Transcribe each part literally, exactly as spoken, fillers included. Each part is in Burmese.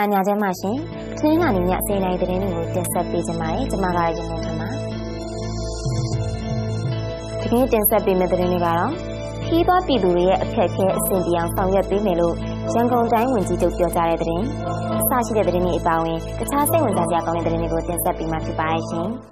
လာညာကျမ်းမှာရှင်။ထင်းလာနေညစေနိုင်တဲ့တဲ့ကိုတင်ဆက်ပေးကြပါမယ်။ကျွန်မကရရင်ထမှာ။ဒီကနေ့တင်ဆက်ပေးမယ့်တဲ့တွေကတော့ခီးသွားပြည်သူတွေရဲ့အခက်အခဲအဆင်ပြေအောင်ဆောင်ရွက်ပေးမယ်လို့ရန်ကုန်တိုင်းဝန်ကြီးချုပ်ပြောကြားတဲ့တဲ့။အစရှိတဲ့တဲ့တွေအပါအဝင်တခြားစိတ်ဝင်စားစရာကောင်းတဲ့တဲ့တွေကိုတင်ဆက်ပေးမှာဖြစ်ပါရဲ့ရှင်။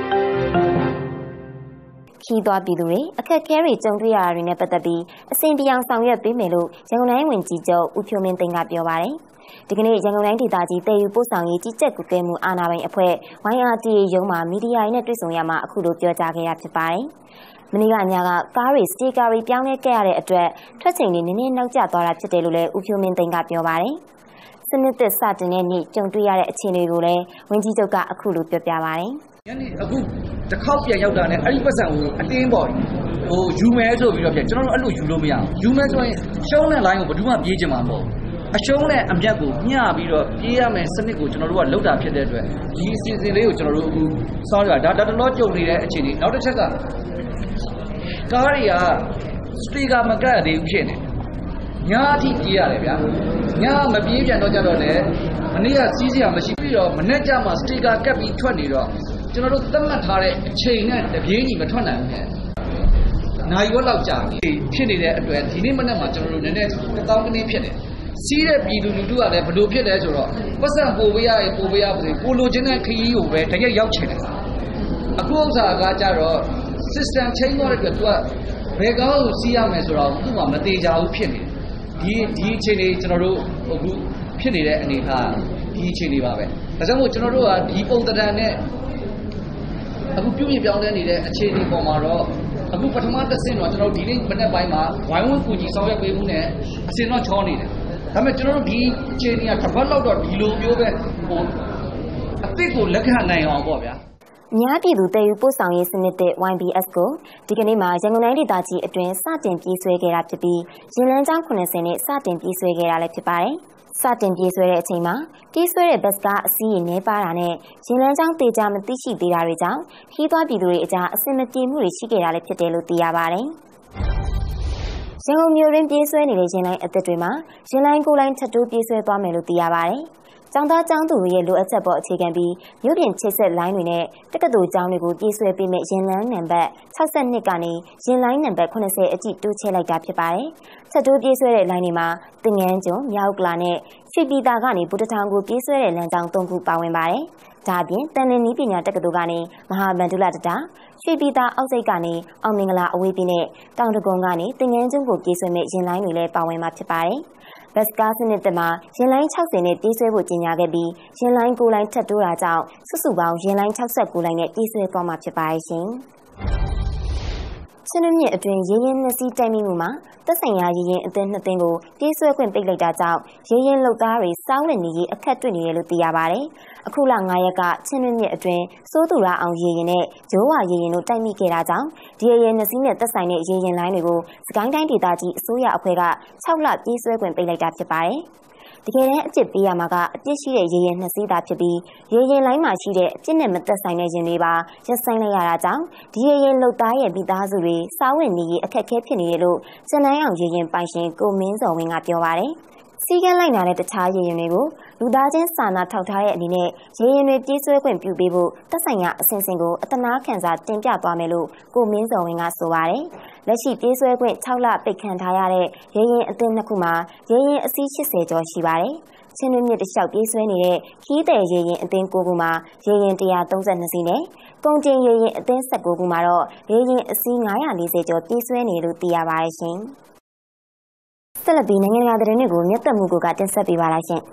ခီးသွားပြည်သူတွေအခက်အခဲတွေကြုံတွေ့ရတာတွေနဲ့ပတ်သက်ပြီးအဆင်ပြေအောင်ဆောင်ရွက်ပေးမယ်လို့ရန်ကုန်တိုင်းဝန်ကြီးချုပ်ဦးဖြိုးမင်းသိန်းကပြောပါတယ်။ဒီကနေ့ရန်ကုန်တိုင်းဒေသကြီးတည်ယူပို့ဆောင်ရေးကြီးကြပ်ကွပ်ကဲမှုအာဏာပိုင်အဖွဲ့ ဝိုင်း အာร์ တီ အေ ရုံးမှာမီဒီယာတွေနဲ့တွေ့ဆုံရမှာအခုလိုပြောကြားခဲ့ရဖြစ်ပါတယ်။မနေ့ကညကကားတွေစတီကာတွေပြောင်းလဲခဲ့ရတဲ့အတွက်ထွက်ချိန်တွေနည်းနည်းနောက်ကျသွားတာဖြစ်တယ်လို့လည်းဦးဖြိုးမင်းသိန်းကပြောပါတယ်။စနစ်သစ်စတင်တဲ့နေ့ကြုံတွေ့ရတဲ့အခြေအနေကိုလည်းဝန်ကြီးချုပ်ကအခုလိုပြောပြပါတယ်။ညနေအခုတစ်ခေါက်ပြန်ရောက်တာနဲ့အဲ့ဒီပတ်စံကိုအတင်းပေါ့ဟိုယူမဲဆိုပြီးတော့ပြန်ကျွန်တော်တို့အဲ့လိုယူလို့မရဘူးယူမဲဆိုရင်ရှုံးတဲ့ line ကိုဘယ်သူမှပြေးချင်မှာမဟုတ်အရှုံးနဲ့အမြတ်ကိုမျှပြီးတော့ပြေးရမယ်စနစ်ကိုကျွန်တော်တို့ကလောက်တာဖြစ်တဲ့အတွက်ဒီအစီအစဉ်လေးကိုကျွန်တော်တို့အခုစောင့်ရတာဒါတော်တော်ကြုံနေတဲ့အခြေအနေနောက်တစ်ချက်ကကားတွေကစပီကာမကတ်သေးဘူးဖြစ်နေညာအထိပြေးရတယ်ဗျာညာမပြေးပြန်တော့ကြတော့လေမနေ့ကစီးစရာမရှိပြီးတော့မနေ့ကျမှစတီကာကတ်ပြီးထွက်နေတော့ကျွန်တော်တို့သတ်မှတ်ထားတဲ့အချိန်နဲ့တပြေးညီမထွက်နိုင်ဘူးနဲ့နိုင်ရောလောက်ကြာနေဖြစ်နေတဲ့အတွက်ဒီနေ့မနေ့မှကျွန်တော်တို့နည်းနည်းတောင်းကနေဖြစ်တယ်စီးတဲ့ပြည်သူလူထုကလည်းဘလို့ဖြစ်လဲဆိုတော့ပတ်စံပို့ပေးရရင်ပို့ပေးရပါစေပို့လိုချင်တဲ့ခရီးကိုပဲတကယ်ရောက်ချင်တယ်အခုဥစ္စာကကြတော့ system change တော့တဲ့အတွက် तू ကဘယ်ကောင်းကိုစီးရမယ်ဆိုတော့သူ့မှာမသေးကြဘူးဖြစ်နေတယ်ဒီဒီအချိန်လေးကျွန်တော်တို့အခုဖြစ်နေတဲ့အနေအထားဒီအချိန်လေးပါပဲဒါကြောင့်မို့ကျွန်တော်တို့ကဒီပုံသဏ္ဍာန်နဲ့အခုပြုပြင်ပြောင်းလဲနေတဲ့အခြေအနေပေါ်မှာတော့အခုပထမတစ်ဆင့်တော့ကျွန်တော်ဒီနေ့မနေ့ပိုင်းမှာဝိုင်းဝန်းကူညီဆောင်ရွက်ပေးမှုနဲ့အစင်တော့ချောနေတယ်ဒါပေမဲ့ကျွန်တော်တို့ဒီအခြေအနေကတစ်ပတ်လောက်တော့ဒီလိုမျိုးပဲဟိုအစ်စ်ကိုလက်ခံနိုင်အောင်ပေါ့ဗျာအများပြည်သူတည်ယူပို့ဆောင်ရေးစနစ်တဲ့ ဝိုင်း ဘီ အက်စ် ကိုဒီကနေ့မှာရန်ကုန်တိုင်းဒေသကြီးအတွင်းစတင်ပြေးဆွဲခဲ့တာဖြစ်ပြီးရင်လန်းကျောင်းခုနှစ်ဆယ်နဲ့စတင်ပြေးဆွဲခဲ့တာလည်းဖြစ်ပါတယ်။စတင်ပြေးဆွဲတဲ့အချိန်မှာပြေးဆွဲတဲ့ဘတ်ကားအစီးရေနှဲပါတာနဲ့ရင်လန်းကျောင်းတေချာမသိရှိသေးတာတွေကြောင့်ခီးသွားပြည်သူတွေအကြားအဆင်မပြေမှုတွေရှိခဲ့တာလည်းဖြစ်တယ်လို့သိရပါတယ်။ရန်ကုန်မြို့တွင်ပြေးဆွဲနေတဲ့ရင်လိုင်းအသစ်တွေမှာရင်လိုင်းကိုလိုင်းထပ်တိုးပြေးဆွဲသွားမယ်လို့သိရပါတယ်။ကျောင်းသားကျောင်းသူတွေရဲ့လိုအပ်ချက်ပေါ်အခြေခံပြီးမြို့ပြင်ချိတ်ဆက်လိုင်းတွေနဲ့တက္ကသိုလ်ကျောင်းတွေကိုပြေးဆွဲပေးမဲ့ရင်လန်းနံပါတ်၆၂ကနေရင်လိုင်းနံပါတ်၇၀အထိတိုးချဲ့လိုက်တာဖြစ်ပါတယ်။ထပ်တိုးပြေးဆွဲတဲ့လိုင်းတွေမှာတင်ငန်းကျွန်း၊မြောက်ကလာနဲ့ရွှေပြည်သာကနေဗုဒ္ဓထောင်ကိုပြေးဆွဲတဲ့လမ်းကြောင်း၃ခုပါဝင်ပါတယ်။ဒါအပြင်တန်လင်းနည်းပညာတက္ကသိုလ်ကနေမဟာဗန္ဓုလတတာရွှေပြည်သာအောက်စိတ်ကနေအောင်မင်္ဂလာအဝေးပြေးနဲ့တောင်တကုံကနေတင်ငန်းကျွန်းကိုပြေးဆွဲမဲ့ရင်လိုင်းတွေလည်းပါဝင်မှာဖြစ်ပါတယ်။ဘတ်ကားစနစ်တမှာရင်လိုင်း၆၀နဲ့ပြေးဆွဲဖို့ကြီးညာခဲ့ပြီးရင်လိုင်း၉လိုင်းထပ်တိုးတာကြောင့်စုစုပေါင်းရင်လိုင်း၆၉လိုင်းနဲ့ပြေးဆွဲသွားမှာဖြစ်ပါရဲ့ရှင်။ချင်းမြင့်အတွင်းရေရင်နှစ်စီးတိုက်မိမှုမှာသက်ဆိုင်ရာရေရင်အသင်းနှစ်သင်းကိုပြေးဆွဲခွင့်ပိတ်လိုက်တာကြောင့်ရေရင်လုပ်သားတွေစောင်းနေနေရေးအခက်တွေ့နေတယ်လို့သိရပါတယ်။အခုလ၅ရက်ကချင်းမြင့်အတွင်းစိုးသူရအောင်ရေရင်နဲ့ဂျိုးဝါရေရင်တို့တိုက်မိခဲ့တာကြောင့်ဒီရေရင်နှစ်စီးနဲ့သက်ဆိုင်တဲ့ရေရင်လိုင်းတွေကိုစကိုင်းတိုင်းဒေသကြီးအစိုးရအဖွဲ့က၆လပြေးဆွဲခွင့်ပိတ်လိုက်တာဖြစ်ပါတယ်။တကယ်တမ်းအပြစ်ပေးရမှာကအပြစ်ရှိတဲ့ရေရင်နှစ်စီးသာဖြစ်ပြီးရေရင်လိုင်းမှာရှိတဲ့အပြစ်နဲ့မသက်ဆိုင်တဲ့ရင်တွေပါရပ်ဆိုင်းလိုက်ရတာကြောင့်ဒီရေရင်လုပ်သားရဲ့မိသားစုတွေစားဝတ်နေရေးအခက်အခဲဖြစ်နေတယ်လို့စနန်းအောင်ရေရင်ပိုင်ရှင်ကိုမင်းစော်ဝင်းကပြောပါတယ်။စီကန်းလိုက်နာတဲ့တခြားရေရင်တွေကိုလူသားချင်းစာနာထောက်ထားတဲ့အနေနဲ့ရေရင်တွေပြေးဆွဲခွင့်ပြုပေးဖို့သက်ဆိုင်ရာအစဉ်စဉ်ကိုအတနာခံစာတင်ပြသွားမယ်လို့ကိုမင်းစော်ဝင်းကဆိုပါတယ်။လက်ရှိပြေးဆွဲခွင့်၆လပိတ်ခံထားရတဲ့ရေရင်အသင်းနှစ်ခုမှာရေရင်အစီး၈၀ကျော်ရှိပါတယ်။ချင်းတွင်းမြစ်တစ်လျှောက်ပြေးဆွဲနေတဲ့ခီးတဲ့ရေရင်အသင်း၉ခုမှာရေရင်၁၃၂စီးနဲ့ကုန်တင်ရေရင်အသင်း၁၉ခုမှာတော့ရေရင်အစီး၅၄၀ကျော်ပြေးဆွဲနေလို့သိရပါတယ်ရှင်။ဆက်လက်ပြီးနိုင်ငံတကာသတင်းတွေကိုမြတ်သက်မှုကတင်ဆက်ပေးပါလိုက်ရှင်။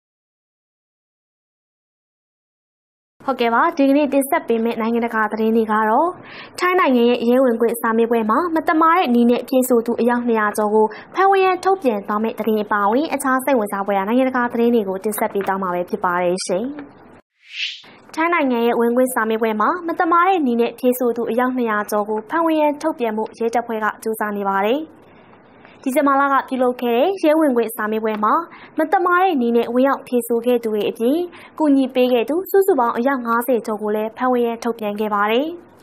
ဟုတ်ကဲ့ပါဒီကနေ့တင်ဆက်ပေးမယ့်နိုင်ငံတကာသတင်းတွေကတော့ထိုင်းနိုင်ငံရဲ့ရဲဝင်ခွင့်စာမေးပွဲမှာမတမာတဲ့နီးနဲ့ဖြေဆိုသူအယောက်၂၀၀ကျော်ကိုဖမ်းဝရမ်းထုတ်ပြန်သွားမယ့်သတင်းအပါအဝင်အခြားစိတ်ဝင်စားဖွယ်ရာနိုင်ငံတကာသတင်းတွေကိုတင်ဆက်ပေးသွားမှာပဲဖြစ်ပါတယ်ရှင်။ထိုင်းနိုင်ငံရဲ့ဝင်ခွင့်စာမေးပွဲမှာမတမာတဲ့နီးနဲ့ဖြေဆိုသူအယောက်၂၀၀ကျော်ကိုဖမ်းဝရမ်းထုတ်ပြန်မှုရဲတပ်ဖွဲ့ကစူးစမ်းနေပါတယ်။ဒီဇင်ဘာလကပြုလုပ်ခဲ့တဲ့ရဲဝင်ခွင့်စာမေးပွဲမှာမတမာတဲ့နီးနဲ့ဝင်ရောက်ဖြေဆိုခဲ့သူတွေအပြင်ကူညီပေးခဲ့သူစုစုပေါင်းအယောက်၅၀ကျော်ကိုလည်းဖမ်းဝရမ်းထုတ်ပြန်ခဲ့ပါတယ်။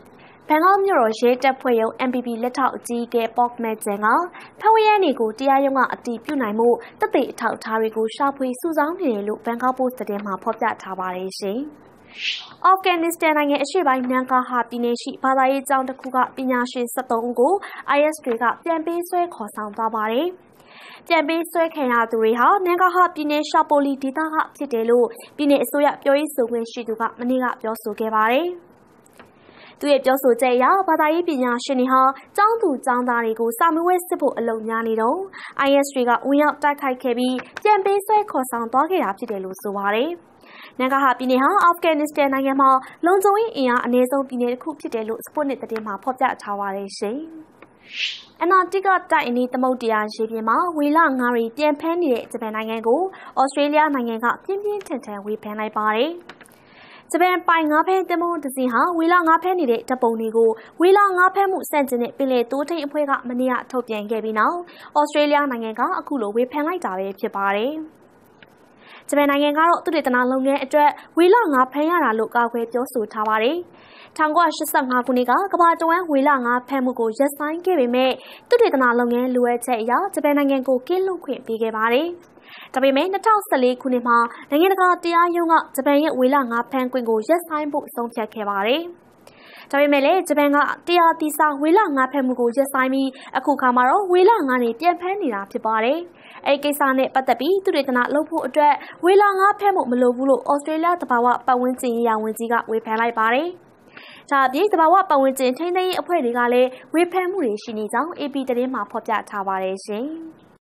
ဘန်ကောက်မြို့တော်ရဲတပ်ဖွဲ့ရုံး M P P လက်ထောက်အကြီးအကဲပေါ့မဲကျန်ကဖမ်းဝရမ်းတွေကိုတရားရုံးကအတည်ပြုနိုင်မှုတပ်တွေအထောက်အထားတွေကိုရှာဖွေစုဆောင်းနေတယ်လို့ဘန်ကောက်ပို့စ်သတင်းမှာဖော်ပြထားပါတယ်ရှင်။အာဖဂန်နစ္စတန်နိုင်ငံအရှေ့ပိုင်းနန်ကာဟာပြည်နယ်ရှိဘာသာရေးကျောင်းတစ်ခုကပညာရှင်၁၃ဦးကို I S တွေကပြန်ပေးဆွဲခေါ်ဆောင်သွားပါတယ်။ပြန်ပေးဆွဲခံရသူတွေဟာနန်ကာဟာပြည်နယ်ရှာပိုလီဒေသကဖြစ်တယ်လို့ပြည်နယ်အစိုးရပြောရေးဆိုခွင့်ရှိသူကမနေ့ကပြောဆိုခဲ့ပါတယ်။သူရဲ့ပြောဆိုချက်အရဘာသာရေးပညာရှင်တွေဟာကျောင်းသူကျောင်းသားတွေကိုစာမေးပွဲစစ်ဖို့အလုပ်များနေတော့ I S တွေကဝင်ရောက်တိုက်ခိုက်ခဲ့ပြီးပြန်ပေးဆွဲခေါ်ဆောင်သွားခဲ့တာဖြစ်တယ်လို့ဆိုပါတယ်။နန်ကာဟာပြည်နယ်ဟာအာဖဂန်နစ္စတန်နိုင်ငံမှာလုံခြုံရေးအင်အားအနည်းဆုံးပြည်နယ်တစ်ခုဖြစ်တယ်လို့စပွတ်နစ်သတင်းမှာဖော်ပြထားပါတယ်ရှင်။အနာတိကတိုက်အနီးသမုဒ္ဒရာရေပြင်မှာဝေလငါးရီပြန်ဖမ်းနေတဲ့ဂျပန်နိုင်ငံကိုဩစတြေးလျနိုင်ငံကပြင်းပြင်းထန်ထန်ဝေဖန်လိုက်ပါတယ်။ဂျပန်ပိုင်ငါးဖမ်းတင်မုန်းတစင်းဟာဝေလာငါးဖမ်းနေတဲ့တပ်ပုံတွေကိုဝေလာငါးဖမ်းမှုစန့်ကျင်တဲ့ပင်လယ်တိုးထိန်အဖွဲ့ကမနေ့ကထုတ်ပြန်ခဲ့ပြီးနောက်ဩစတြေးလျနိုင်ငံကအခုလိုဝေဖန်လိုက်တာပဲဖြစ်ပါတယ်။ဂျပန်နိုင်ငံကတော့သူတေသနာလုပ်ငန်းအတွက်ဝေလာငါးဖမ်းရတာလို့ကာကွယ်ပြောဆိုထားပါတယ်။၁၉၈၅ခုနှစ်ကကမ္ဘာတဝန်းဝေလာငါးဖမ်းမှုကိုရပ်ဆိုင်းခဲ့ပေမဲ့သူတေသနာလုပ်ငန်းလိုအပ်ချက်အရဂျပန်နိုင်ငံကိုကင်းလွတ်ခွင့်ပေးခဲ့ပါတယ်။ဒါပေမဲ့၂၀၁၄ခုနှစ်မှာနိုင်ငံတကာတရားရုံးကဂျပန်ရဲ့ဝေလငါးဖမ်းခွင့်ကိုရပ်ဆိုင်းဖို့ဆုံးဖြတ်ခဲ့ပါတယ်။ဒါပေမဲ့လည်းဂျပန်ကတရားသီးစားဝေလငါးဖမ်းမှုကိုရပ်ဆိုင်းပြီးအခုခါမှာတော့ဝေလငါးနေပြန်ဖမ်းနေတာဖြစ်ပါတယ်။အဲဒီကိစ္စနဲ့ပတ်သက်ပြီးသူတေသနာလုပ်ဖို့အတွက်ဝေလငါးဖမ်းမှုမလိုဘူးလို့ဩစတြေးလျသဘာဝပတ်ဝန်းကျင်ရေးရာဝန်ကြီးကဝေဖန်လိုက်ပါတယ်။ဒါအပြင်သဘာဝပတ်ဝန်းကျင်ထိန်းသိမ်းရေးအဖွဲ့တွေကလည်းဝေဖန်မှုတွေရှိနေကြောင်း A P သတင်းမှာဖော်ပြထားပါတယ်ရှင်။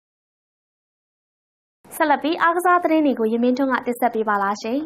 ဆက်လက်ပြီးအားကစားသတင်းတွေကိုရမင်းထွန်းကတင်ဆက်ပေးပါလားရှင်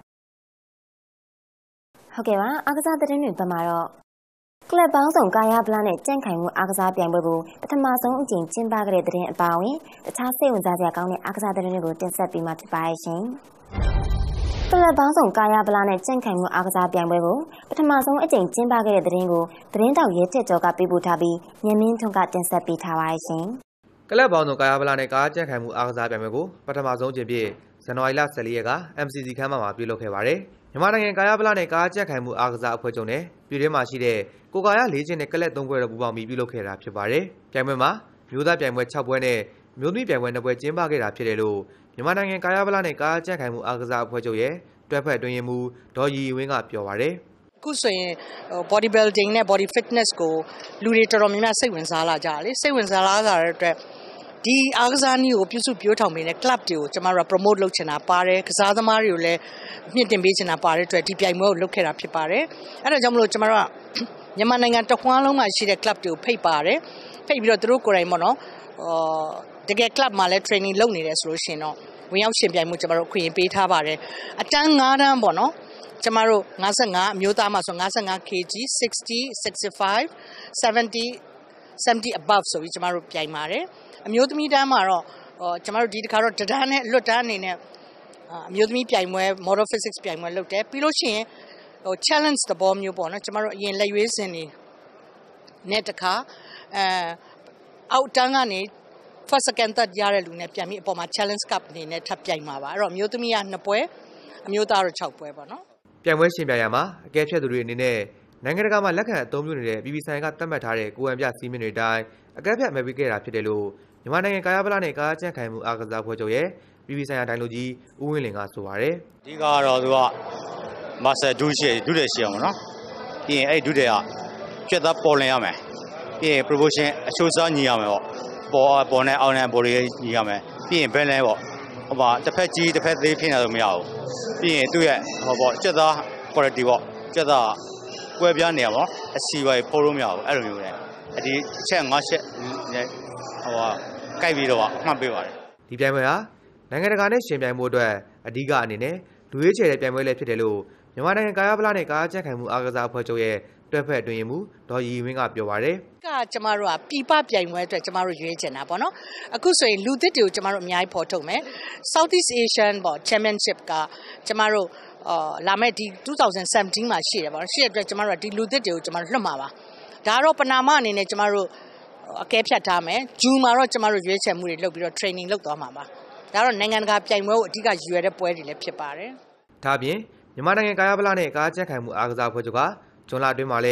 ။ဟုတ်ကဲ့ပါအားကစားသတင်းတွေဘက်မှာတော့ကလပ်ပေါင်းစုံကာယဗလာနဲ့ကြန့်ခိုင်မှုအားကစားပြိုင်ပွဲကိုပထမဆုံးအကြိမ်ကျင်းပခဲ့တဲ့သတင်းအပါအဝင်တခြားစိတ်ဝင်စားစရာကောင်းတဲ့အားကစားသတင်းတွေကိုတင်ဆက်ပေးမှာဖြစ်ပါရဲ့ရှင်။ကလပ်ပေါင်းစုံကာယဗလာနဲ့ကြန့်ခိုင်မှုအားကစားပြိုင်ပွဲကိုပထမဆုံးအကြိမ်ကျင်းပခဲ့တဲ့သတင်းကိုသတင်းတောက်ရဲချက်ကျော်ကပေးပို့ထားပြီးညမင်းထွန်းကတင်ဆက်ပေးထားပါရဲ့ရှင်။ကလပ်ပေါင်းစုံကာယဗလာနဲ့ကားကြန့်ခိုင်မှုအားကစားပြိုင်ပွဲကိုပထမဆုံးအကြိမ်ဖြစ်ဇန်နဝါရီလ၁၄ရက်က M C C ခန်းမမှာပြုလုပ်ခဲ့ပါတယ်။မြန်မာနိုင်ငံကာယဗလာနဲ့ကားကြန့်ခိုင်မှုအားကစားအဖွဲ့ချုပ်နဲ့ပြည်တွင်းမှာရှိတဲ့ကိုကာယလေးချင်းနဲ့ကလပ်သုံးပွဲတို့ပူးပေါင်းပြီးပြုလုပ်ခဲ့တာဖြစ်ပါတယ်။ပြိုင်ပွဲမှာမျိုးသားပြိုင်ပွဲ၆ပွဲနဲ့မျိုးသမီးပြိုင်ပွဲ၂ပွဲကျင်းပခဲ့တာဖြစ်တယ်လို့မြန်မာနိုင်ငံကာယဗလာနဲ့ကားကြန့်ခိုင်မှုအားကစားအဖွဲ့ချုပ်ရဲ့တွဲဖက်အတွင်းရေးမှူးဒေါ်ရီဝင်းကပြောပါတယ်။အခုဆိုရင် body building နဲ့ body fitness ကိုလူတွေတော်တော်များများစိတ်ဝင်စားလာကြတယ်လေစိတ်ဝင်စားလာကြတဲ့အတွက်ဒီအားကစားနည်းကိုပြုစုပြောထောင်ပေးတဲ့ club တွေကိုကျမတို့ promote လုပ်ချင်တာပါတယ်ကစားသမားတွေကိုလည်းမြင့်တင်ပေးချင်တာပါတယ်အတွက်ဒီပြိုင်ပွဲကိုလုပ်ခဲ့တာဖြစ်ပါတယ်အဲဒါကြောင့်မလို့ကျမတို့ကမြန်မာနိုင်ငံတစ်ခွန်းလုံးမှာရှိတဲ့ club တွေကိုဖိတ်ပါတယ်ဖိတ်ပြီးတော့သူတို့ကိုယ်တိုင်ပေါ့နော်တကယ် club မှာလည်း training လုပ်နေတယ်ဆိုလို့ရှိရင်တော့ဝင်ရောက်ရှင်ပြိုင်မှုကျမတို့အခွင့်အရေးပေးထားပါတယ်အတန်း၅တန်းပေါ့နော်ကျမတို့၅၅အမျိုးသားမှာဆို၅၅ ကီလိုဂရမ် sixty, sixty-five, seventy, seventy above ဆိုပြီးကျမတို့ပြိုင်ပါတယ်အမျိုးသမီးတန်းမှာတော့ကျမတို့ဒီတစ်ခါတော့တန်းနဲ့လွတ်တန်းအနေနဲ့အမျိုးသမီးပြိုင်ပွဲ model physics ပြိုင်ပွဲလုပ်တယ်ပြီးလို့ရှိရင်ဟို challenge သဘောမျိုးပေါ့နော်ကျမတို့အရင်လက်ရွေးစင်နေနဲ့တခါအဲအောက်တန်းကနေ first second third ရတဲ့လူနဲ့ပြန်ပြီးအပေါ်မှာ challenge cup အနေနဲ့ထပ်ပြိုင်မှာပါအဲ့တော့အမျိုးသမီးကနှစ်ပွဲအမျိုးသားတော့၆ပွဲပေါ့နော်ပြိုင်ပွဲရှင်ပြိုင်ရမှာအကဲဖြတ်သူတွေအနေနဲ့နိုင်ငံတကာမှာလက်ခံအသုံးပြုနေတဲ့ ပြည်ပဆိုင်ကသတ်မှတ်ထားတဲ့ကိုယ်ံပြစီးမင်းတွေအတိုင်းအကဲဖြတ်မဲ့ပေးခဲ့တာဖြစ်တယ်လို့မြန်မာနိုင်ငံကာယဗလာနဲ့ကားကြန့်ခိုင်မှုအားကစားဖွဲ့ချုပ်ရဲ့ပြည်ပဆိုင်ရာဒိုင်လူကြီးဦးဝင်းလင်ကဆိုပါတယ်အဓိကတော့သူကမာစတာဒူးရှိဒူးတယ်ရှိအောင်နော်ပြီးရင်အဲ့ဒူးတယ်ကကျွတ်သားပေါ်လင်ရမယ်ပြီးရင် proportion အချိုးစားညီရမယ်ပေါ့ပေါ်ပေါ်နဲ့အောင်းနဲ့ပေါ်တွေညီရမယ်ပြီးရင် balance ပေါ့ဟိုပါတစ်ဖက်ကြီးတစ်ဖက်သေးဖြစ်နေလို့မရဘူးပြီးရင်သူ့ရဲ့ဟိုပေါ့ကျွတ်သား quality ပေါ့ကျွတ်သားကွဲပြားနေရပါတော့အစီပါဖိုးလို့မရဘူးအဲ့လိုမျိုးလေအဒီအချက်၅ချက်နဲ့ဟိုကိုက်ပြီးတော့အမှတ်ပေးပါတယ်ဒီပြိုင်ပွဲဟာနိုင်ငံတကာနဲ့ရှင်ပြိုင်မှုအတွက်အဓိကအနေနဲ့လူရေးချယ်တဲ့ပြိုင်ပွဲလည်းဖြစ်တယ်လို့မြန်မာနိုင်ငံကာယဗလာနဲ့ကားကြန့်ခိုင်မှုအားကစားအဖွဲ့ချုပ်ရဲ့တွဲဖက်အတွင်းရေးမှူးဒေါ်ရီဝင်းကပြောပါတယ်ကကျမတို့ကပြည်ပပြိုင်ပွဲအတွက်ကျမတို့ရွေးချင်တာပေါ့နော်အခုဆိုရင်လူသစ်တွေကိုကျမတို့အများကြီးဖော်ထုတ်မယ် Southeast Asian ပေါ့ Championship ကကျမတို့အာလာမဲ့ဒီtwenty seventeenမှာရှိတယ်ပေါ့နော်ရှိတဲ့အတွက်ကျမတို့ကဒီလူသစ်တွေကိုကျမတို့လွှတ်မှာပါဒါကတော့ပနာမအနေနဲ့ကျမတို့အကဲဖြတ်ထားမယ်ဂျူမှာတော့ကျမတို့ရွေးချယ်မှုတွေလုပ်ပြီးတော့ training လုပ်သွားမှာပါဒါတော့နိုင်ငံတကာပြိုင်ပွဲကိုအဓိကရွေးတဲ့ပွဲတွေလည်းဖြစ်ပါတယ်ဒါ့အပြင်မြန်မာနိုင်ငံကာယဗလာနဲ့ကားကြန့်ခိုင်မှုအားကစားအဖွဲ့ချုပ်ကဂျွန်လအတွင်းမှာလည်းဝ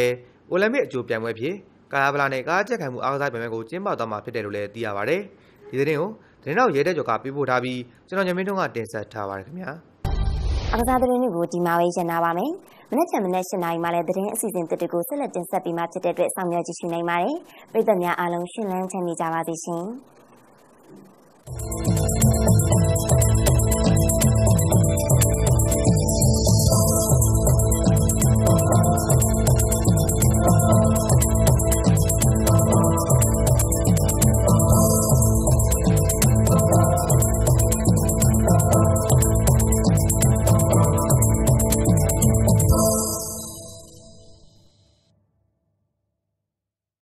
အိုလံပစ်အကျိုးပြိုင်ပွဲဖြစ်ကာယဗလာနဲ့ကားကြက်ခံမှုအားကစားပြိုင်ပွဲကိုကျင်းပသွားမှာဖြစ်တယ်လို့လည်းသိရပါတယ်ဒီသတင်းကိုသတင်းတော်ရဲတဲ့ကြော်ကပြပို့ထားပြီးကျွန်တော်ညမင်းထွန်းကတင်ဆက်ထားပါတယ်ခင်ဗျာအားကစားသတင်းတွေကိုဒီမှာပဲရနာပါမယ်မနေ့ကမနေ့၈နာရီမှလည်းသတင်းအစီအစဉ်တွေကိုဆက်လက်တင်ဆက်ပေးမှဖြစ်တဲ့အတွက်စောင့်မျှော်ကြည့်ရှုနိုင်ပါတယ်ပရိသတ်များအားလုံးရှင်လန်းချမ်းမြေ့ကြပါစေရှင်